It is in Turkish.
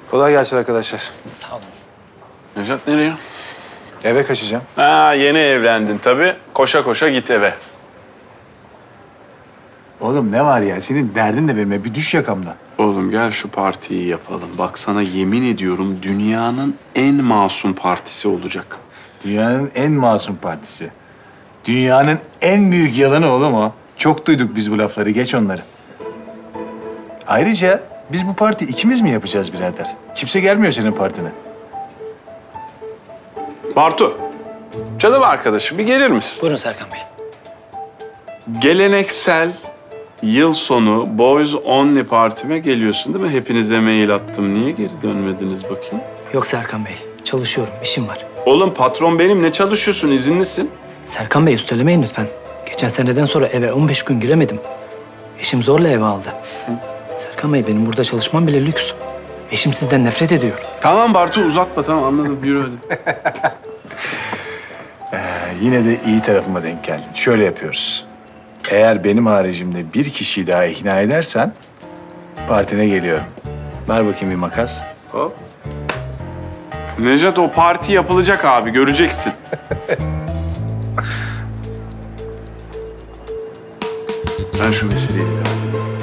Kolay gelsin arkadaşlar. Sağ olun. Nejat nereye? Eve kaçacağım. Ha, yeni evlendin tabii. Koşa koşa git eve. Oğlum ne var ya? Senin derdin de benimle. Bir düş yakamdan. Oğlum gel şu partiyi yapalım. Bak sana yemin ediyorum dünyanın en masum partisi olacak. Dünyanın en masum partisi. Dünyanın en büyük yalanı oğlum o. Çok duyduk biz bu lafları. Geç onları. Ayrıca biz bu parti ikimiz mi yapacağız birader? Kimse gelmiyor senin partine. Bartu, canım arkadaşım bir gelir misin? Buyurun Serkan Bey. Geleneksel yıl sonu Boys Only partime geliyorsun değil mi? Hepinize mail attım. Niye geri dönmediniz bakayım? Yok Serkan Bey. Çalışıyorum. İşim var. Oğlum patron benim. Ne çalışıyorsun? İzinlisin. Serkan Bey üstelemeyin lütfen. Geçen seneden sonra eve 15 gün giremedim. Eşim zorla eve aldı. Serkan Bey benim burada çalışmam bile lüks. Eşim sizden nefret ediyor. Tamam Bartu uzatma tamam anladım. Yürü hadi. Yine de iyi tarafıma denk geldin. Şöyle yapıyoruz. Eğer benim haricimde bir kişiyi daha ikna edersen partine geliyorum. Ver bakayım bir makas. Hop. Nejat o parti yapılacak abi göreceksin. Ben şu meseleyi bir